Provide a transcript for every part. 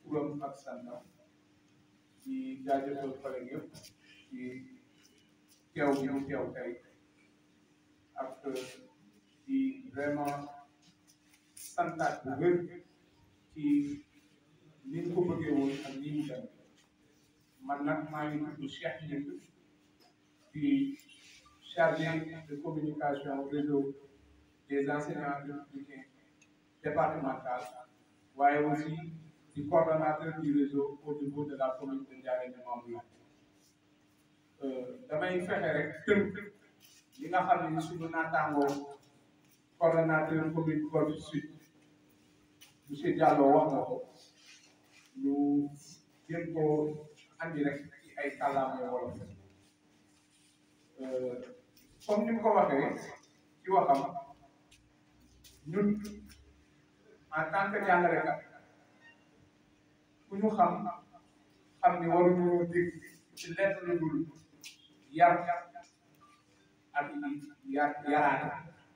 turam ak santam di jaajëfal collègue yëpp ci teew bi ñu teew tey ak di vraiment santaat bu wér ci ni ñu ko bëggee woon ak ni ñu dem man nag maa ngi tudd Cheikh Ngingue di chargé de communication réseau des enseignants républicains départemental waaye aussi di coordonnateur du réseau au niveau de la commune de Ndiarème Limamoulaye damay fexe rek tënk li nga xam ne suñu naataangoo coordonnateur commune Golf Sud monsieur Diallo wax na ko ñu gën koo andi rek ci ay kàllaama wolof comme ni mu ko waxee ci waxam ñun en tant que jàngalekat ku ñu xam ni waruñu dégg ci lenn lu dul yar ak yaraate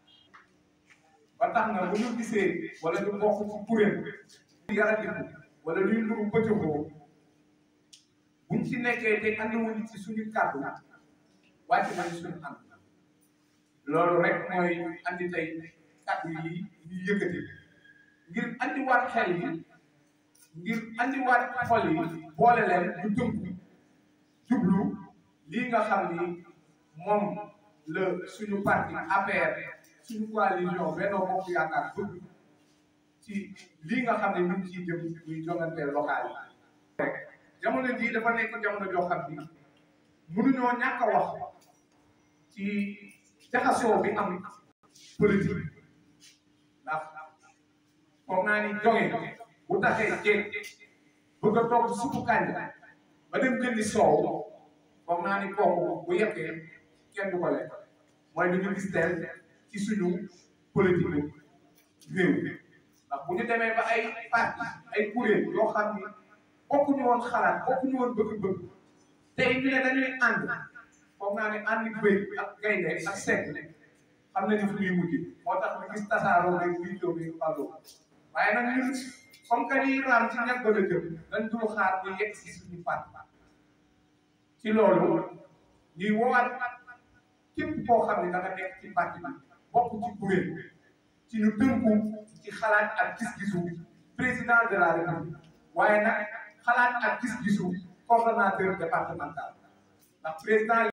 ba tax na bu ñu gisee wala ñu bokk ci kuréel yaratiku wala luy nuru pëccëxoo buñ ci nekkee te andiwuñ ci suñu kàddu wàcc nañ suñu ànd loolu rek mooy andi tey kàddu yi ñu yëkkati ngir andiwaat xel yi ngir andiwaat xol yi boole leen ñu tënku jublu lii nga xam ni moom la suñu parti APR suñu coalition Benno Bokk Yaakaar bëgg ci lii nga xam ne ñu ngi ciy jëm muy joŋante local yi. jamono jii dafa nekk jamono joo xam ni mënuñoo ñàkk a wax ci jaxasoo bi am politique ndax foog naa ni joŋe bu taxee jéeg bëgg a toog suppu kànja ba dem jëndi soow foog naa ni kooku bu yekkee kenn du ko lekk mooy li ñu gis teel ci suñu politique réew ndax bu ñu demee ba ay parti ay kuréel yoo xam ni bokkuñu woon xalaat bokkuñu woon bëgg-bëgg tey ñu ne dañuy ànd foog naa ne ànd bëy ak gaynde ak segg xam nañu fu ñuy mujj moo tax ñu gis tasaaroo rek luy jóg bi fàlloo waaye nag ñun comme que ñuy raam ci ñàkk la jëm dañ dul xaar ñu yegg si suñu parti ci loolu ñuy woowaat képp koo xam ne da nga nekk ci parti bi bokk ci kuréel ci ñu tënku ci xalaat ak gis-gisu président de la république waaye nag xalaat ak gis-gisu coordonnateur départemental ndax président